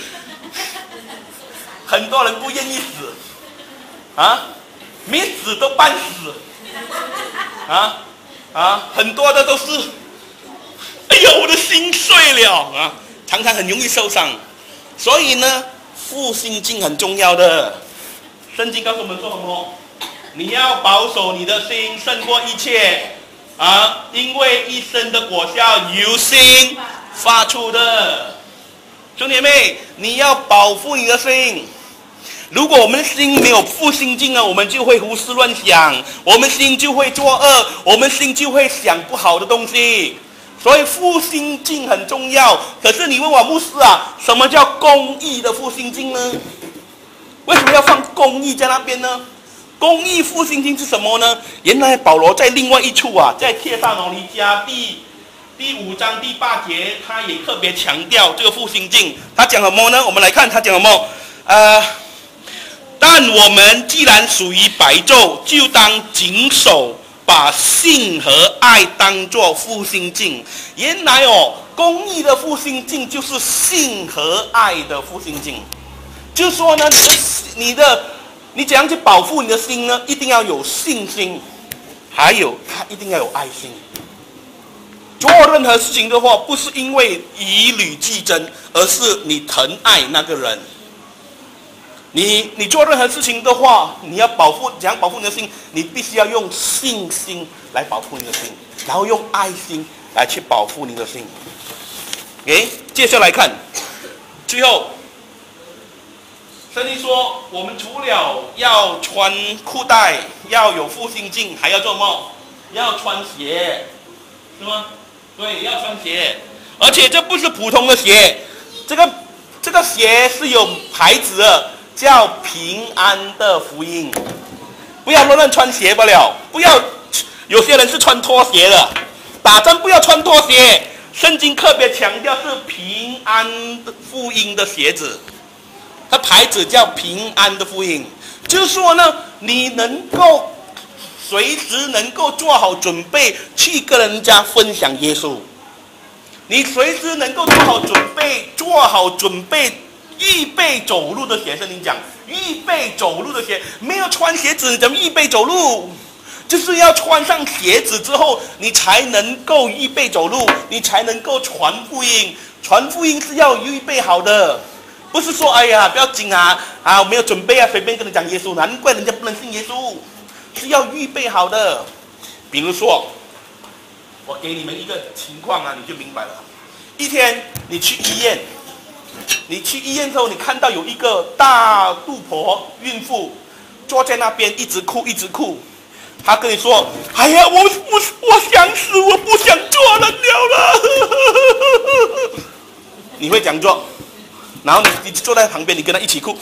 很多人不愿意死啊，没死都半死啊啊，很多的都是哎呀我的心碎了啊，常常很容易受伤。所以呢，复兴镜很重要的。圣经告诉我们说什么？你要保守你的心胜过一切啊，因为一生的果效由心发出的。兄弟妹，你要保护你的心。如果我们的心没有复兴镜呢，我们就会胡思乱想，我们心就会作恶，我们心就会想不好的东西。所以复兴镜很重要。可是你问我牧师啊，什么叫公义的复兴镜呢？为什么要放公义在那边呢？公义复兴镜是什么呢？原来保罗在另外一处啊，在帖撒罗尼迦第第五章第八节，他也特别强调这个复兴镜。他讲什么呢？我们来看他讲什么。呃，但我们既然属于白昼，就当谨守，把信和爱当作复兴镜。原来哦，公义的复兴镜就是信和爱的复兴镜。就说呢，你的你的你怎样去保护你的心呢？一定要有信心，还有他一定要有爱心。做任何事情的话，不是因为以履既争，而是你疼爱那个人。你你做任何事情的话，你要保护，怎样保护你的心？你必须要用信心来保护你的心，然后用爱心来去保护你的心。诶，接下来看，最后。圣经说，我们除了要穿裤带，要有复兴镜，还要做什么？要穿鞋，是吗？对，要穿鞋，而且这不是普通的鞋，这个这个鞋是有牌子的，叫平安的福音。不要乱乱穿鞋不了，不要有些人是穿拖鞋的，打针不要穿拖鞋。圣经特别强调是平安的福音的鞋子。它牌子叫平安的福音，就是说呢，你能够随时能够做好准备去跟人家分享耶稣，你随时能够做好准备，做好准备，预备走路的鞋。圣经讲，预备走路的鞋，没有穿鞋子怎么预备走路？就是要穿上鞋子之后，你才能够预备走路，你才能够传福音。传福音是要预备好的。不是说哎呀不要紧啊啊我没有准备啊，随便跟人讲耶稣，难怪人家不能信耶稣，是要预备好的。比如说，我给你们一个情况啊，你就明白了。一天你去医院，你去医院之后，你看到有一个大肚婆孕妇坐在那边一直哭一直哭，她跟你说：“哎呀，我我我想死，我不想做人了了。”你会讲做？然后你你坐在旁边，你跟他一起哭，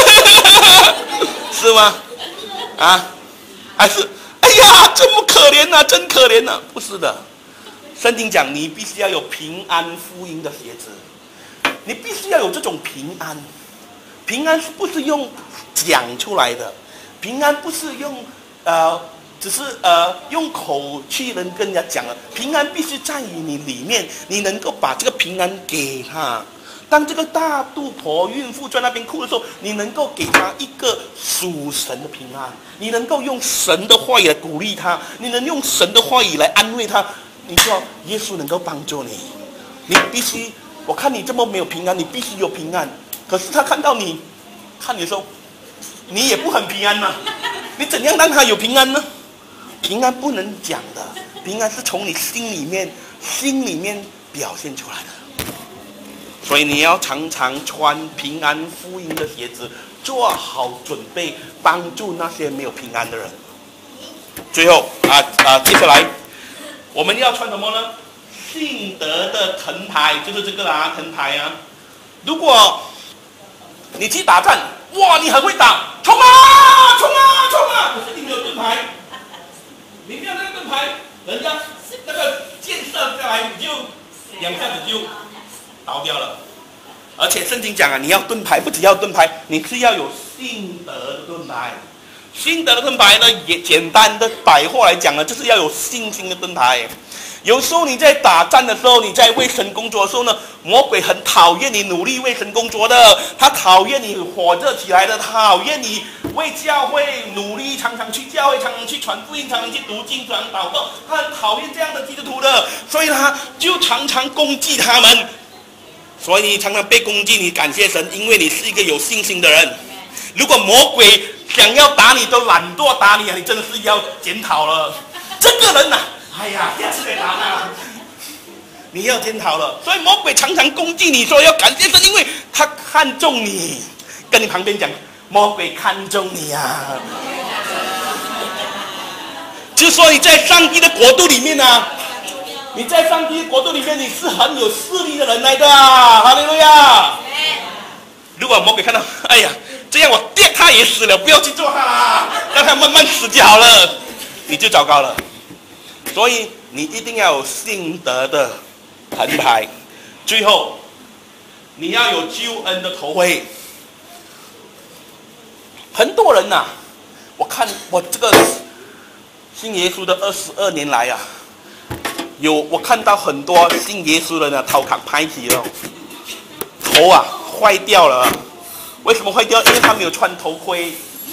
是吗？啊，还是哎呀，这么可怜呐、啊，真可怜呐、啊？不是的，圣经讲你必须要有平安福音的鞋子，你必须要有这种平安。平安是不是用讲出来的？平安不是用呃，只是呃用口去人跟人家讲的。平安必须在于你里面，你能够把这个平安给他。当这个大肚婆孕妇在那边哭的时候，你能够给她一个属神的平安，你能够用神的话语来鼓励她，你能用神的话语来安慰她。你说耶稣能够帮助你，你必须，我看你这么没有平安，你必须有平安。可是他看到你，看你的时候，你也不很平安嘛，你怎样让他有平安呢？ 平安不能讲的，平安是从你心里面、心里面表现出来的。所以你要常常穿平安福音的鞋子，做好准备，帮助那些没有平安的人。最后啊啊，接下来我们要穿什么呢？信德的藤牌，就是这个啊，藤牌啊。如果你去打仗，哇，你很会打，冲啊，冲啊，冲啊！可是你没有盾牌，你没有那个盾牌，人家那个箭射下来，你就两下子就倒掉了。而且圣经讲啊，你要盾牌，不只要盾牌，你是要有信德的盾牌。信德的盾牌呢，也简单的白话来讲呢，就是要有信心的盾牌。有时候你在打战的时候，你在为神工作的时候呢，魔鬼很讨厌你努力为神工作的，他讨厌你火热起来的，讨厌你为教会努力，常常去教会，常常去传福音，常常去读经、传祷告，他很讨厌这样的基督徒的，所以他就常常攻击他们。所以你常常被攻击，你感谢神，因为你是一个有信心的人。如果魔鬼想要打你，都懒惰打你啊，你真的是要检讨了。这个人呐、啊，哎呀，下次别打他，你要检讨了。所以魔鬼常常攻击你，说要感谢神，因为他看重你。跟你旁边讲，魔鬼看重你啊。就说你在上帝的国度里面啊，你在上帝的国度里面，你是很有势力的人来的啊！哈利路亚！如果魔鬼看到，哎呀，这样我爹他也死了，不要去做他啦，让他慢慢死就好了，你就糟糕了。所以你一定要有信德的藤牌。最后，你要有救恩的头盔。很多人呐、啊，我看我这个信耶稣的二十二年来啊。有我看到很多信耶稣的人头壳拍起了，头啊坏掉了。为什么坏掉？因为他没有穿头盔。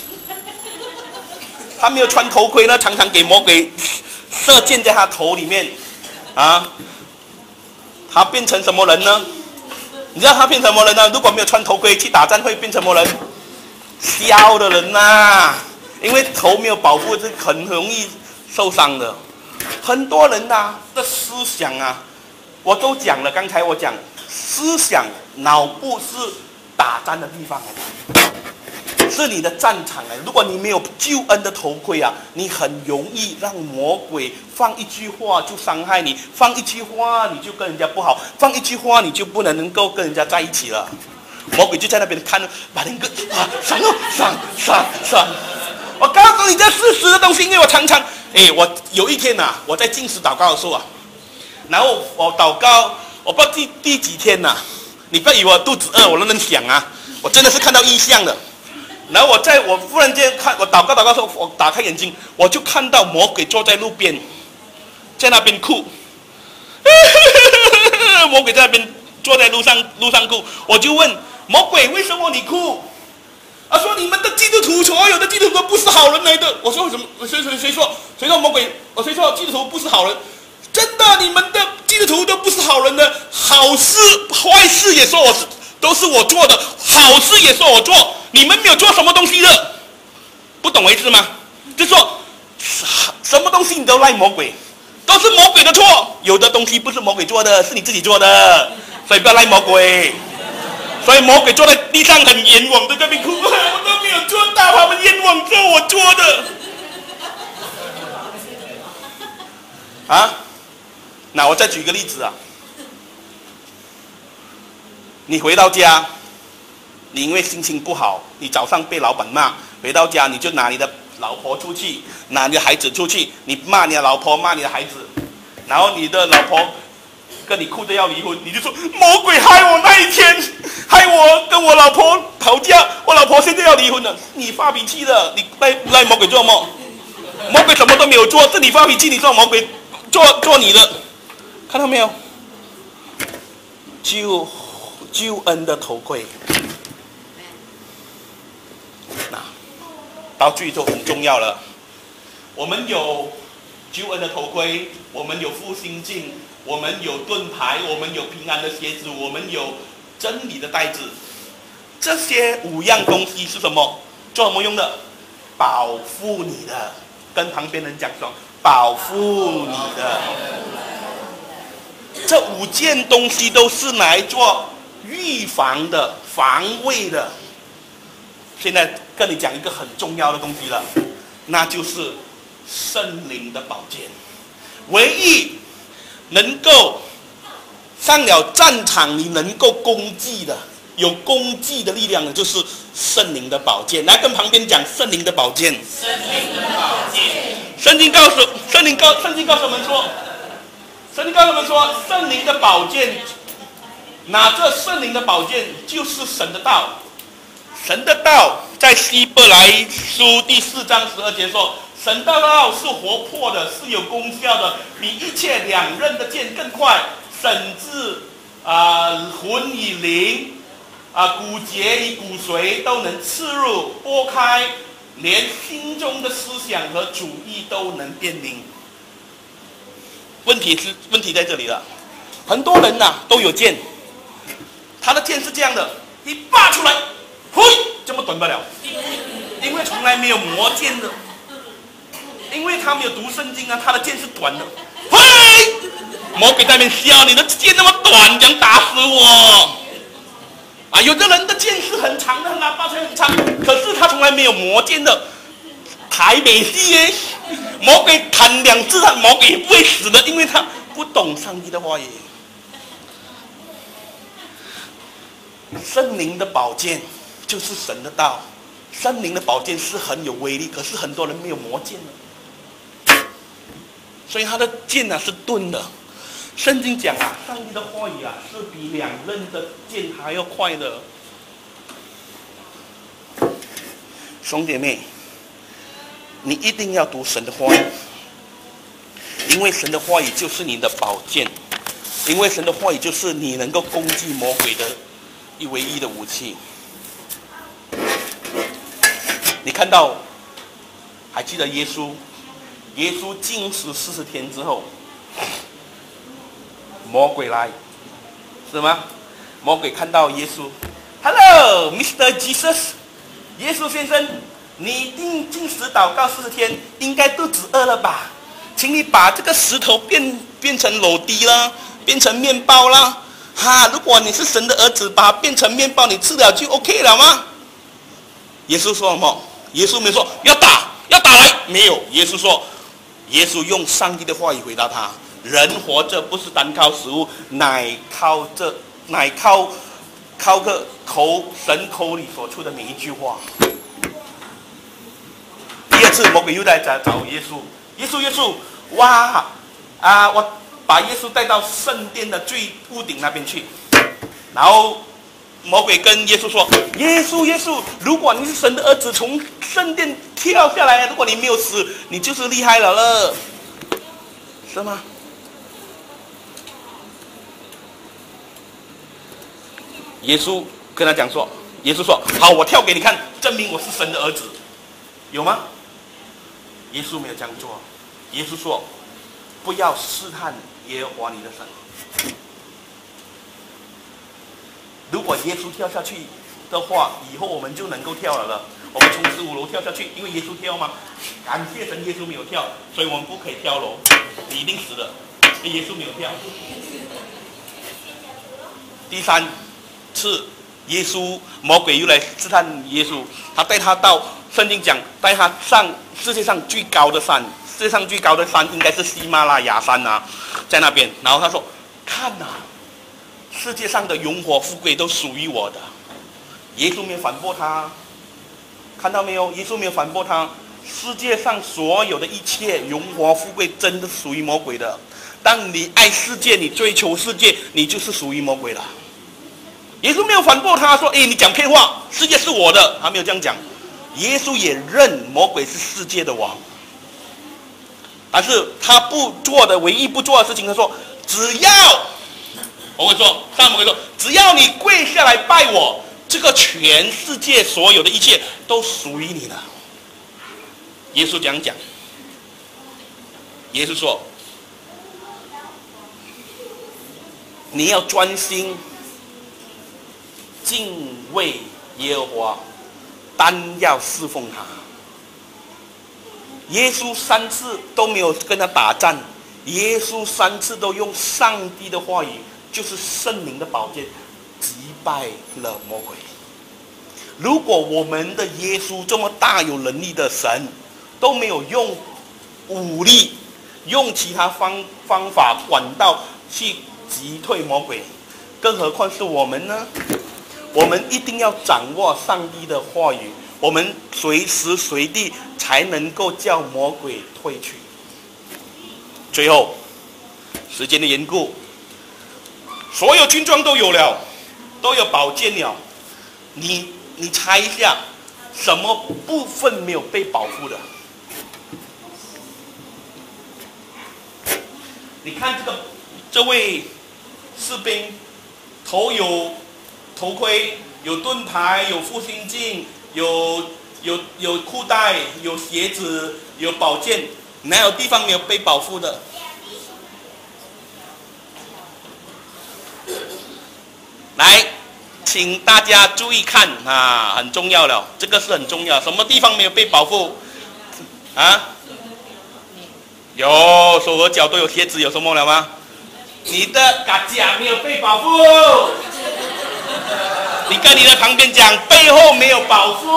他没有穿头盔呢，常常给魔鬼射箭在他头里面啊。他变成什么人呢？你知道他变成什么人呢？如果没有穿头盔去打仗，会变成什么人？笑的人呐、啊，因为头没有保护，是很容易受伤的。很多人呐、啊、的思想啊，我都讲了。刚才我讲，思想脑部是打仗的地方，是你的战场哎。如果你没有救恩的头盔啊，你很容易让魔鬼放一句话就伤害你，放一句话你就跟人家不好，放一句话你就不能能够跟人家在一起了。魔鬼就在那边看，把那个啊伤了伤伤伤。我告诉你这事实的东西，因为我常常。哎，我有一天呐、啊，我在禁食祷告的时候啊，然后我祷告，我不知道第第几天呐、啊，你不要以为我肚子饿，我都能想啊，我真的是看到异象的。然后我在我忽然间看，我祷告祷告的时候，我打开眼睛，我就看到魔鬼坐在路边，在那边哭，魔鬼在那边坐在路上路上哭，我就问魔鬼为什么你哭？他说：“你们的基督徒，所有的基督徒都不是好人来的。”我说：“为什么？谁谁谁说？谁说魔鬼？我谁说基督徒不是好人？真的，你们的基督徒都不是好人的。好事、坏事也说我是，都是我做的；好事也说我做。你们没有做什么东西的，不懂我意思吗？就说什么东西你都赖魔鬼，都是魔鬼的错。有的东西不是魔鬼做的，是你自己做的，所以不要赖魔鬼。”所以魔鬼坐在地上很冤枉的在那边哭，我都没有做到，他们冤枉做我做的。啊，那我再举个例子啊，你回到家，你因为心情不好，你早上被老板骂，回到家你就拿你的老婆出去，拿你的孩子出去，你骂你的老婆，骂你的孩子，然后你的老婆跟你哭着要离婚，你就说魔鬼害我那一天，害我跟我老婆吵架，我老婆现在要离婚了。你发脾气的，你赖赖魔鬼做什么？魔鬼什么都没有做，是你发脾气，你说魔鬼做做你的，看到没有？救救恩的头盔，那到最后很重要了。我们有救恩的头盔，我们有复兴镜，我们有盾牌，我们有平安的鞋子，我们有真理的带子。这些五样东西是什么？做什么用的？保护你的。 跟旁边人讲说，保护你的。这五件东西都是拿来做预防的、防卫的。现在跟你讲一个很重要的东西了，那就是圣灵的宝剑。唯一能够上了战场，你能够攻击的、有攻击的力量的，就是圣灵的宝剑。来跟旁边讲圣灵的宝剑。圣灵的宝剑。圣经告诉，圣灵告，圣经告诉我们说，圣经告诉我们说，圣灵的宝剑，拿着圣灵的宝剑就是神的道。神的道在希伯来书第四章十二节说，神的道是活泼的，是有功效的，比一切两刃的剑更快，甚至啊、呃、魂与灵啊、呃、骨节与骨髓都能刺入拨开，连心中的思想和主意都能辨明。问题是问题在这里了，很多人呐、啊、都有剑，他的剑是这样的，一拔出来，嘿，这么短不了，因为从来没有磨剑的，因为他没有读圣经啊，他的剑是短的，嘿，魔鬼在那边笑，你的剑那么短，想打死我啊！有的人的剑是很长的，拿拔出来很长，可是他从来没有磨剑的，台北戏耶，魔鬼砍两次，他魔鬼也不会死的，因为他不懂上帝的话语。圣灵的宝剑就是神的道，圣灵的宝剑是很有威力，可是很多人没有磨剑的，所以他的剑呢、啊、是钝的。圣经讲啊，上帝的话语啊是比两刃的剑还要快的。兄姐妹，你一定要读神的话语，因为神的话语就是你的宝剑，因为神的话语就是你能够攻击魔鬼的一唯一的武器。你看到，还记得耶稣？耶稣禁食四十天之后，魔鬼来，是吗？魔鬼看到耶稣 ，Hello, Mister Jesus， 耶稣先生，你一定禁食祷告四十天，应该肚子饿了吧？请你把这个石头变变成肉滴啦，变成面包啦。哈，如果你是神的儿子，把它变成面包，你吃了就 OK 了吗？耶稣说什么？耶稣没有说要打，要打来，没有。耶稣说，耶稣用上帝的话语回答他：人活着不是单靠食物，乃靠这，乃靠靠个口神口里所出的每一句话。第二次，魔鬼又在找找耶稣，耶稣，耶稣，哇啊，我把耶稣带到圣殿的最屋顶那边去，然后魔鬼跟耶稣说：“耶稣，耶稣，如果你是神的儿子，从圣殿跳下来，如果你没有死，你就是厉害了了，是吗？”耶稣跟他讲说：“耶稣说，好，我跳给你看，证明我是神的儿子，有吗？”耶稣没有这样做。耶稣说：“不要试探耶和华你的神。”如果耶稣跳下去的话，以后我们就能够跳了了。我们从十五楼跳下去，因为耶稣跳嘛。感谢神，耶稣没有跳，所以我们不可以跳楼，你一定死了。耶稣没有跳。第三次，耶稣魔鬼又来试探耶稣，他带他到圣经讲，带他上世界上最高的山，世界上最高的山应该是喜马拉雅山啊，在那边。然后他说：“看呐、啊。”世界上的荣华富贵都属于我的。耶稣没有反驳他，看到没有？耶稣没有反驳他。世界上所有的一切荣华富贵，真的属于魔鬼的。当你爱世界，你追求世界，你就是属于魔鬼了。耶稣没有反驳他说：“哎，你讲骗话，世界是我的。”他没有这样讲。耶稣也认魔鬼是世界的王，但是他不做的唯一不做的事情，他说：“只要。”我会说，上魔鬼说，只要你跪下来拜我，这个全世界所有的一切都属于你了。耶稣这样讲。耶稣说，你要专心敬畏耶和华，单要侍奉他。 耶稣三次都没有跟他打仗，耶稣三次都用上帝的话语，就是圣灵的宝剑，击败了魔鬼。如果我们的耶稣这么大有能力的神，都没有用武力、用其他方方法管道去击退魔鬼，更何况是我们呢？我们一定要掌握上帝的话语，我们随时随地才能够叫魔鬼退去。最后，时间的缘故，所有军装都有了，都有宝剑了，你你猜一下，什么部分没有被保护的？你看这个这位士兵，头有头盔，有盾牌，有护心镜，有有有裤带，有鞋子，有宝剑，哪有地方没有被保护的？来，请大家注意看啊，很重要了，这个是很重要。什么地方没有被保护？啊？有手和脚都有鞋子，有什么了吗？你的嘎甲没有被保护。你跟你的旁边讲，背后没有保护。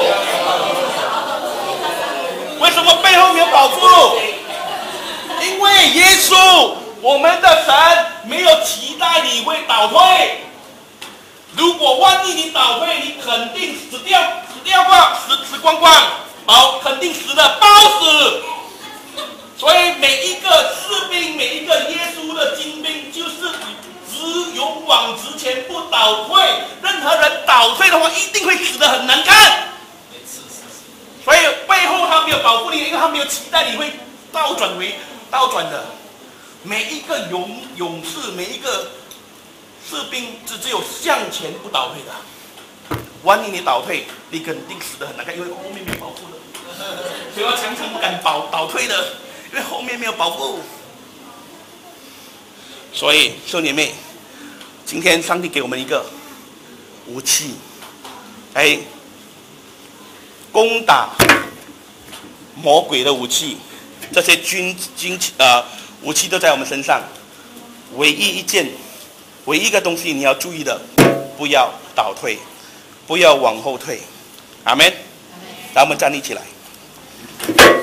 为什么背后没有保护？因为耶稣，我们的神没有期待你会倒退。如果万一你倒退，你肯定死掉，死掉光，死死光光，好，肯定死的，包死。所以每一个士兵，每一个耶稣的精兵，就是只勇往直前，不倒退。任何人倒退的话，一定会死得很难看。所以背后他没有保护你，因为他没有期待你会倒转为倒转的。每一个勇勇士，每一个士兵，只只有向前不倒退的。万一你倒退，你肯定死得很难看，因为后面没有保护的。所以我常常不敢倒倒退的。因为后面没有保护，所以兄弟妹，今天上帝给我们一个武器，来攻打魔鬼的武器，这些军军呃武器都在我们身上。唯一一件，唯一一个东西你要注意的，不要倒退，不要往后退。阿们。让我们站立起来。